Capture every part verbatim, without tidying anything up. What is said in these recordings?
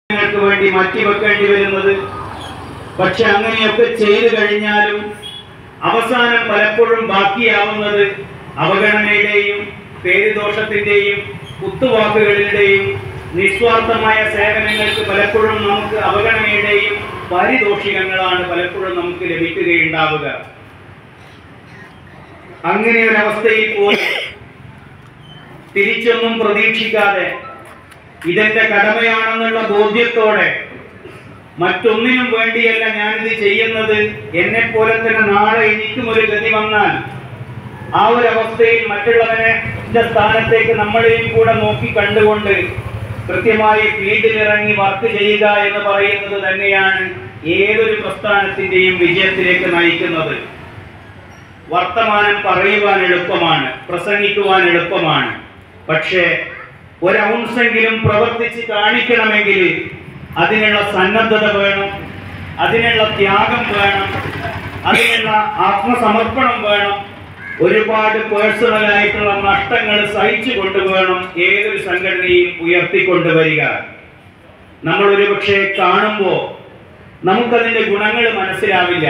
വേണ്ടി മാറ്റിവെക്കേണ്ടി വരുന്നത്. പക്ഷെ അങ്ങനെയൊക്കെ ചെയ്തു കഴിഞ്ഞാലും അവസാനം പലപ്പോഴും ബാക്കിയാവുന്നത് അവഗണനയുടെയും പേരുദോഷത്തിന്റെയും കുത്തുവാക്കുകളുടെയും നിസ്വാർത്ഥമായ സേവനങ്ങൾക്ക് പലപ്പോഴും നമുക്ക് അവഗണനയുടെയും പാരിതോഷികങ്ങളാണ് പലപ്പോഴും നമുക്ക് ലഭിക്കുകയുണ്ടാവുക. അങ്ങനെ ഒരവസ്ഥയിൽ പോലും തിരിച്ചൊന്നും പ്രതീക്ഷിക്കാതെ ഇതെന്റെ കടമയാണെന്നുള്ള ബോധ്യത്തോടെ മറ്റൊന്നിനും വേണ്ടിയല്ല ഞാനിത് ചെയ്യുന്നത്, എന്നെ പോലെ തന്നെ നാളെ എനിക്കും ഒരു ഗതി വന്നാൽ ആ ഒരു അവസ്ഥയിൽ മറ്റുള്ളവനെ സ്ഥാനത്തേക്ക് നമ്മളെയും കൂടെ നോക്കി കണ്ടുകൊണ്ട് കൃത്യമായി ഫീൽഡിലിറങ്ങി വർക്ക് ചെയ്യുക എന്ന് പറയുന്നത് തന്നെയാണ് ഏതൊരു പ്രസ്ഥാനത്തിന്റെയും വിജയത്തിലേക്ക് നയിക്കുന്നത്. വർത്തമാനം പറയുവാൻ എളുപ്പമാണ്, പ്രസംഗിക്കുവാൻ എളുപ്പമാണ്. പക്ഷേ ഒരൗൺസെങ്കിലും പ്രവർത്തിച്ച് കാണിക്കണമെങ്കിൽ അതിനുള്ള സന്നദ്ധത വേണം, അതിനുള്ള ത്യാഗം വേണം, അതിനുള്ള ആത്മസമർപ്പണം വേണം. ഒരുപാട് പേഴ്സണലായിട്ടുള്ള നഷ്ടങ്ങൾ സഹിച്ചു കൊണ്ടുവേണം ഏതൊരു സംഘടനയും ഉയർത്തിക്കൊണ്ടുവരിക. നമ്മൾ ഒരുപക്ഷെ കാണുമ്പോൾ നമുക്കതിന്റെ ഗുണങ്ങൾ മനസ്സിലാവില്ല.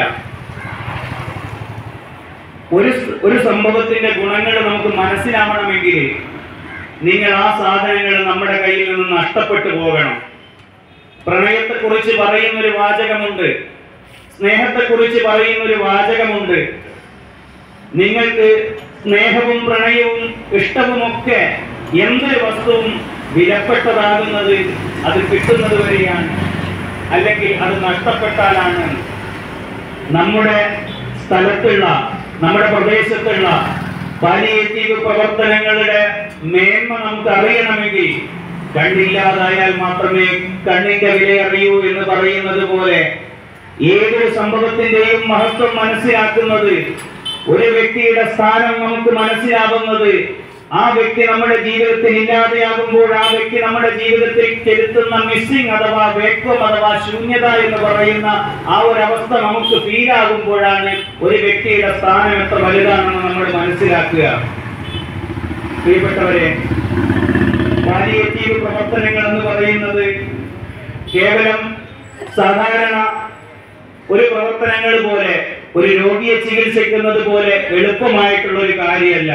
ഒരു ഒരു സംഭവത്തിന്റെ ഗുണങ്ങൾ നമുക്ക് മനസ്സിലാവണമെങ്കിൽ നിങ്ങൾ ആ സാധനങ്ങൾ നമ്മുടെ കയ്യിൽ നിന്ന് നഷ്ടപ്പെട്ടു പോകണം. പ്രണയത്തെക്കുറിച്ച് പറയുന്നൊരു വാചകമുണ്ട്, സ്നേഹത്തെക്കുറിച്ച് പറയുന്നൊരു വാചകമുണ്ട്. നിങ്ങൾക്ക് സ്നേഹവും പ്രണയവും ഇഷ്ടവുമൊക്കെ എന്തൊരു വസ്തുവും വിലപ്പെട്ടതാകുന്നത് അത് കിട്ടുന്നത് വരെയാണ്, അല്ലെങ്കിൽ അത് നഷ്ടപ്പെട്ടാലാണ്. നമ്മുടെ സ്ഥലത്തുള്ള നമ്മുടെ പ്രദേശത്തുള്ള പാലിയേറ്റീവ് പ്രവർത്തനങ്ങളുടെ മേന്മ നമുക്ക് അറിയണമെങ്കിൽ കണ്ണില്ലാതായാൽ മാത്രമേ കണ്ണിന്റെ വില അറിയൂ എന്ന് പറയുന്നത് പോലെ ഏതൊരു സംഭവത്തിന്റെയും മഹത്വം മനസ്സിലാക്കുന്നത്, ഒരു വ്യക്തിയുടെ സ്ഥാനം നമുക്ക് മനസ്സിലാവുന്നത് ആ വ്യക്തി നമ്മുടെ ജീവിതത്തിൽ ഇല്ലാതെയാകുമ്പോൾ ആ വ്യക്തി നമ്മുടെ ജീവിതത്തിൽ ചെലുത്തുന്ന മിസ്സിംഗ് അഥവാ വേക്വം അഥവാ ശൂന്യത എന്ന് പറയുന്ന ആ ഒരു അവസ്ഥ നമുക്ക് ഫീലാകുമ്പോഴാണ് ഒരു വ്യക്തിയുടെ സ്ഥാനം എത്ര വലുതാണെന്ന് നമ്മൾ മനസ്സിലാക്കുക. പ്രിയപ്പെട്ടവരെ, പാലിയേറ്റീവ് പ്രവർത്തനങ്ങൾ എന്ന് പറയുന്നത് കേവലം സാധാരണ ഒരു പ്രവർത്തനങ്ങൾ പോലെ, ഒരു രോഗിയെ ചികിത്സിക്കുന്നത് പോലെ എളുപ്പമായിട്ടുള്ള ഒരു കാര്യമല്ല.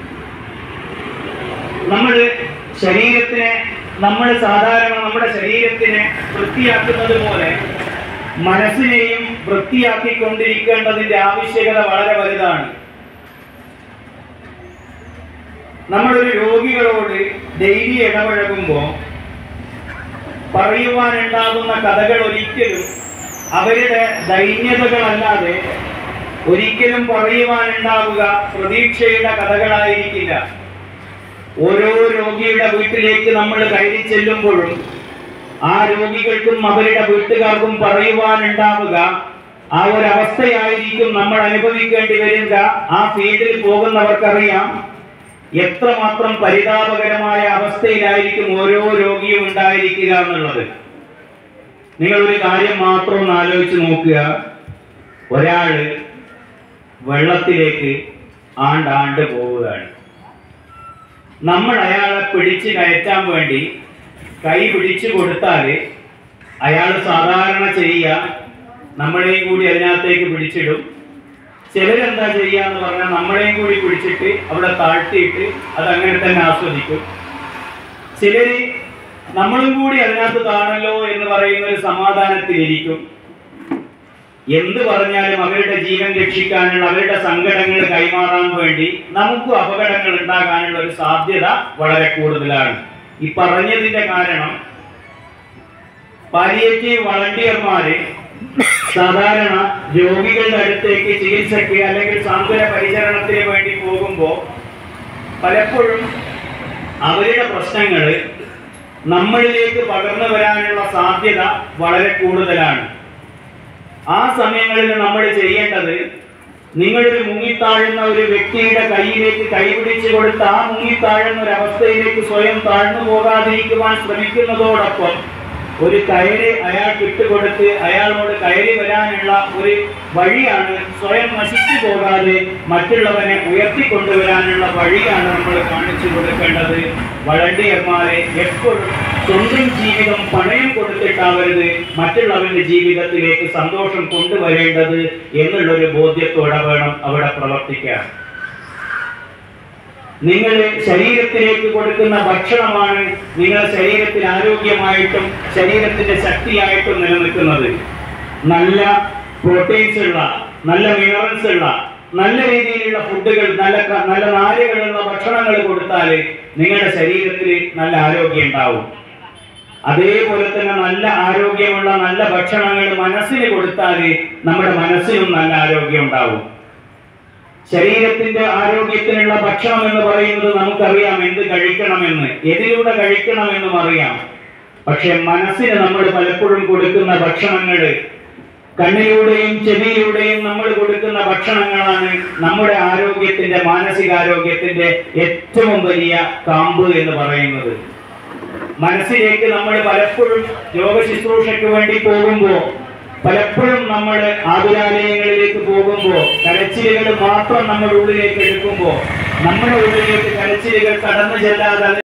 നമ്മൾ ശരീരത്തിനെ നമ്മൾ സാധാരണ നമ്മുടെ ശരീരത്തിനെ വൃത്തിയാക്കുന്നത് പോലെ മനസ്സിനെയും വൃത്തിയാക്കിക്കൊണ്ടിരിക്കേണ്ടതിന്റെ ആവശ്യകത വളരെ വലുതാണ്. നമ്മളൊരു രോഗികളോട് ഡെയിലി ഇടപഴകുമ്പോൾ പറയുവാനുണ്ടാകുന്ന കഥകൾ ഒരിക്കലും അവരുടെ ദൈന്യതകളല്ലാതെ ഒരിക്കലും പറയുവാനുണ്ടാവുക പ്രതീക്ഷയുടെ കഥകളായിരിക്കില്ല. ഓരോ രോഗിയുടെ വീട്ടിലേക്ക് നമ്മൾ കയറി ചെല്ലുമ്പോഴും ആ രോഗികൾക്കും അവരുടെ വീട്ടുകാർക്കും പറയുവാനുണ്ടാവുക ആ ഒരു അവസ്ഥയായിരിക്കും നമ്മൾ അനുഭവിക്കേണ്ടി വരിക. ആ ഫീൽഡിൽ പോകുന്നവർക്കറിയാം എത്രമാത്രം പരിതാപകരമായ അവസ്ഥയിലായിരിക്കും ഓരോ രോഗിയും ഉണ്ടായിരിക്കുക എന്നുള്ളത്. നിങ്ങളൊരു കാര്യം മാത്രം ഒന്ന് ആലോചിച്ച് നോക്കുക. ഒരാള് വെള്ളത്തിലേക്ക് ആണ്ടാണ്ട് പോവുകയാണ്. നമ്മൾ അയാളെ പിടിച്ച് കയറ്റാൻ വേണ്ടി കൈ പിടിച്ചു കൊടുത്താൽ അയാൾ സാധാരണ ചെയ്യുക നമ്മളെയും കൂടി അതിനകത്തേക്ക് പിടിച്ചിടും. ചിലരെന്താ ചെയ്യുക എന്ന് പറഞ്ഞാൽ നമ്മളെയും കൂടി പിടിച്ചിട്ട് അവിടെ താഴ്ത്തിയിട്ട് അതങ്ങനെ തന്നെ ആസ്വദിക്കും. ചിലര് നമ്മളും കൂടി അതിനകത്ത് കാണല്ലോ എന്ന് പറയുന്ന ഒരു സമാധാനത്തിലിരിക്കും. എന്ത് പറഞ്ഞാലും അവരുടെ ജീവൻ രക്ഷിക്കാനുള്ള അവരുടെ സങ്കടങ്ങൾ കൈമാറാൻ വേണ്ടി നമുക്കും അപകടങ്ങൾ ഉണ്ടാകാനുള്ള ഒരു സാധ്യത വളരെ കൂടുതലാണ്. ഈ പറഞ്ഞതിന്റെ കാരണം പാലിയേറ്റീവ് വളണ്ടിയർമാര് സാധാരണ രോഗികളുടെ അടുത്തേക്ക് ചികിത്സയ്ക്ക് അല്ലെങ്കിൽ സാന്ത്വന പരിചരണത്തിന് വേണ്ടി പോകുമ്പോൾ പലപ്പോഴും അവരുടെ പ്രശ്നങ്ങൾ നമ്മളിലേക്ക് പകർന്നു വരാനുള്ള സാധ്യത വളരെ കൂടുതലാണ്. ആ സമയങ്ങളിൽ നമ്മൾ ചെയ്യേണ്ടത്, നിങ്ങളൊരു മുങ്ങിത്താഴുന്ന ഒരു വ്യക്തിയുടെ കയ്യിലേക്ക് കൈപിടിച്ചു കൊടുത്ത് ആ മുങ്ങിത്താഴുന്ന ഒരു അവസ്ഥയിലേക്ക് സ്വയം താഴ്ന്നു പോകാതിരിക്കുവാൻ ശ്രമിക്കുന്നതോടൊപ്പം ഒരു കയറി അയാൾക്ക് ഇട്ടുകൊടുത്ത് അയാളോട് കയറി വരാനുള്ള ഒരു വഴിയാണ്, സ്വയം നശിച്ചു പോകാതെ മറ്റുള്ളവനെ ഉയർത്തിക്കൊണ്ടുവരാനുള്ള വഴിയാണ് നമ്മൾ കാണിച്ചു കൊടുക്കേണ്ടത്. വളണ്ടിയർമാരെ എപ്പോഴും സ്വന്തം ജീവിതം പണയം കൊടുത്തിട്ടാവരുത് മറ്റുള്ളവരുടെ ജീവിതത്തിലേക്ക് സന്തോഷം കൊണ്ടുവരേണ്ടത് എന്നുള്ളൊരു ബോധ്യത്തോടെ വേണം അവിടെ പ്രവർത്തിക്കാൻ. നിങ്ങൾ ശരീരത്തിലേക്ക് കൊടുക്കുന്ന ഭക്ഷണമാണ് നിങ്ങളുടെ ശരീരത്തിൽ ആരോഗ്യമായിട്ടും ശരീരത്തിന്റെ ശക്തിയായിട്ടും നിലനിൽക്കുന്നത്. നല്ല പ്രോട്ടീൻസ് ഉള്ള, നല്ല മിനറൽസ് ഉള്ള, നല്ല രീതിയിലുള്ള ഫുഡുകൾ, നല്ല നല്ല നാരുകളുള്ള ഭക്ഷണങ്ങൾ കൊടുത്താൽ നിങ്ങളുടെ ശരീരത്തിൽ നല്ല ആരോഗ്യം ഉണ്ടാവും. അതേപോലെ തന്നെ നല്ല ആരോഗ്യമുള്ള നല്ല ഭക്ഷണങ്ങൾ മനസ്സിന് കൊടുത്താൽ നമ്മുടെ മനസ്സിനും നല്ല ആരോഗ്യം ഉണ്ടാവും. ശരീരത്തിന്റെ ആരോഗ്യത്തിനുള്ള ഭക്ഷണം എന്ന് പറയുന്നത് നമുക്കറിയാം എന്ത് കഴിക്കണമെന്ന്, എതിലൂടെ കഴിക്കണമെന്നും അറിയാം. പക്ഷെ മനസ്സിന് നമ്മൾ പലപ്പോഴും കൊടുക്കുന്ന ഭക്ഷണങ്ങൾ, കണ്ണിലൂടെയും ചെവിയിലൂടെയും നമ്മൾ കൊടുക്കുന്ന ഭക്ഷണങ്ങളാണ് നമ്മുടെ ആരോഗ്യത്തിന്റെ, മാനസികാരോഗ്യത്തിന്റെ ഏറ്റവും വലിയ കാമ്പ് എന്ന് പറയുന്നത്. മനസ്സിലേക്ക് നമ്മൾ പലപ്പോഴും രോഗശുശ്രൂഷയ്ക്ക് വേണ്ടി പോകുമ്പോൾ, പലപ്പോഴും നമ്മൾ ആതുരാലയങ്ങളിലേക്ക് പോകുമ്പോൾ കരച്ചിലുകൾ മാത്രം നമ്മുടെ ഉള്ളിലേക്ക് എടുക്കുമ്പോൾ, നമ്മുടെ ഉള്ളിലേക്ക് കരച്ചിലുകൾ കടന്നു ചെല്ലാതെ